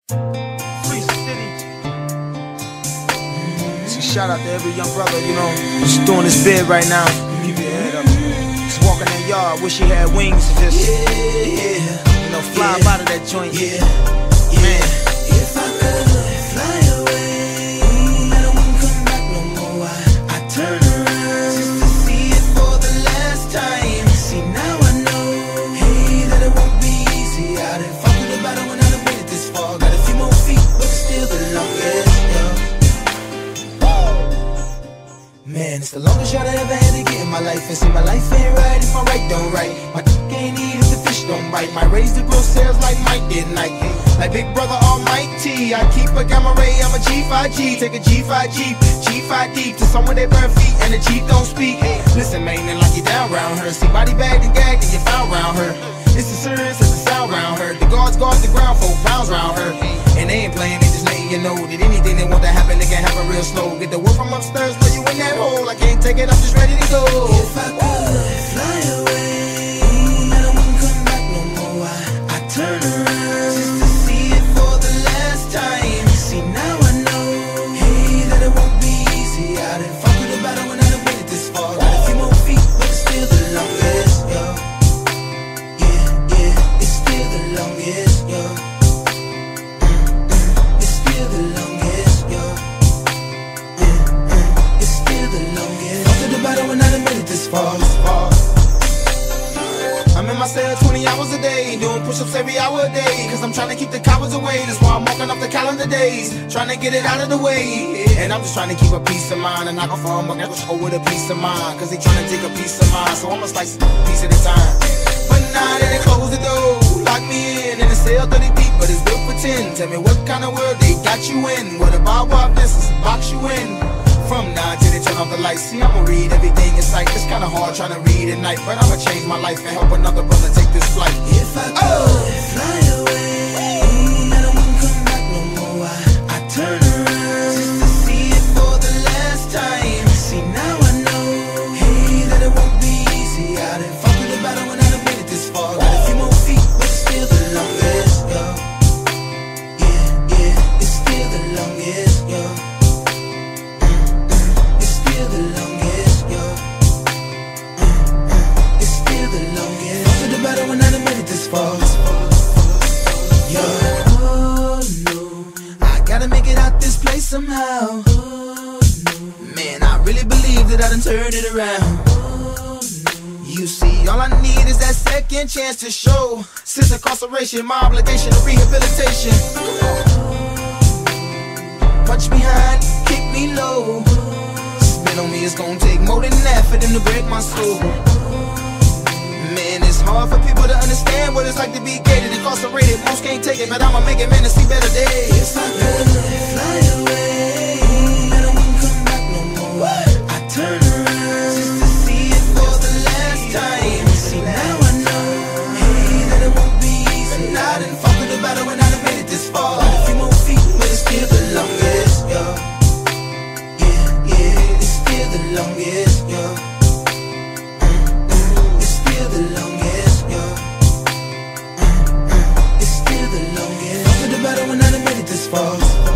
Shout out to every young brother, you know, just doing his bid right now. Keep your head up. Just walking that yard, wish he had wings to just, you know, fly up out of that joint. Man. If I could fly away, I wouldn't come back no more. I turn around just to see it for the last time. See, now I know, hey, that it won't be easy. I done fought through the battle when I done made it this far. Got a few more feet, but still the longest, Man, it's the longest shot I ever had to get in my life. And see, my life ain't right if my right don't right. My ain't eat if the fish don't bite. My raise to grow sales like Mike did night. Like Big Brother Almighty, I keep a gamma ray, I'm a G5G. Take a G5 Jeep, G5 deep to somewhere they burn feet and the Jeep don't speak. Listen, man, ain't like you down round her. See, body bagged and gagged and you found round her. It's as serious as the sound round her. The guards guard the ground, 4 pounds round her. And they ain't playing, they just letting you know that anything they want to happen, they can happen real slow. Get the word from upstairs, put you in that hole. I can't take it, I'm just ready to go. If I could fly away, I wouldn't come back no more. I turn around just to see it for the last time. See, now I know, hey, that it won't be easy. I done fought through the battle when I done made it this far. Got a few more feet, but it's still the longest, yo. Yeah, it's still the longest, yo. When I done made it this far. I'm in my cell 20 hours a day, doing push-ups every hour a day, cause I'm trying to keep the cowards away. That's why I'm walking off the calendar days, trying to get it out of the way. And I'm just trying to keep a peace of mind, and knock off a mug show with a piece of mind, cause they trying to take a piece of mine, so I'ma slice a piece at a time. But now that they close the door, lock me in the cell 30 deep, but it's built for 10. Tell me what kind of world they got you in, where the barbed wire fences box you in. From now till they turn off the lights, see, I'ma read everything in sight. It's kinda hard trying to read at night, but I'ma change my life and help another brother take this flight. If I could fly away, I wouldn't come back no more. I turn around just to see it for the last time. See, now I know, hey, that it won't be easy. I done fought through the battle when I done made it this far. Got a few more feet, but it's still the longest, yo. Yeah, it's still the longest, yo. When I done made it this far, yo. Oh no, I gotta make it out this place somehow. Oh no, man, I really believe that I done turned it around. Oh no, you see, all I need is that second chance to show. Since incarceration, my obligation of rehabilitation. Punch me high, kick me low. Spit on me, it's gonna take more than that for them to break my soul. Man, it's hard for people to understand what it's like to be gated, incarcerated. Most can't take it, but I'ma make it, man, to see better days. If I could fly away, I wouldn't come back no more. I turn around just to see it for the last time. See, now I know, hey, that it won't be easy. And I done fought through the battle when I done made it this far. Got a few more feet, but it's still the longest, yo. Yeah, it's still the longest, yo. The longest, yo. It's still the longest. After the battle when I done made it this far.